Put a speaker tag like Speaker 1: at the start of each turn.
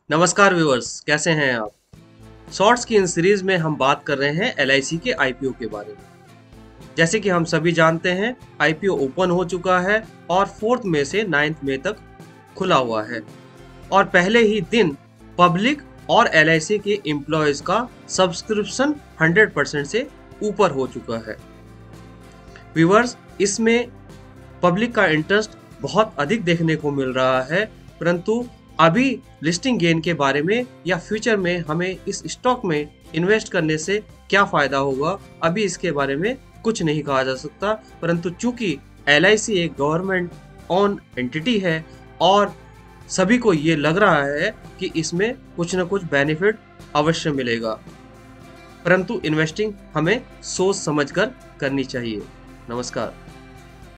Speaker 1: नमस्कार व्यूअर्स, कैसे हैं आप। शॉर्ट्स की इन सीरीज में हम बात कर रहे हैं एलआईसी के आईपीओ के बारे में। जैसे कि हम सभी जानते हैं, आईपीओ ओपन हो चुका है और 4 मई से 9 मई तक खुला हुआ है और पहले ही दिन पब्लिक और एलआईसी के एम्प्लॉयज का सब्सक्रिप्शन 100% से ऊपर हो चुका है। व्यूअर्स, इसमें पब्लिक का इंटरेस्ट बहुत अधिक देखने को मिल रहा है, परंतु अभी लिस्टिंग गेन के बारे में या फ्यूचर में हमें इस स्टॉक में इन्वेस्ट करने से क्या फायदा होगा, अभी इसके बारे में कुछ नहीं कहा जा सकता। परंतु चूंकि एलआईसी एक गवर्नमेंट ओन एंटिटी है और सभी को ये लग रहा है कि इसमें कुछ न कुछ बेनिफिट अवश्य मिलेगा, परंतु इन्वेस्टिंग हमें सोच समझकर करनी चाहिए। नमस्कार।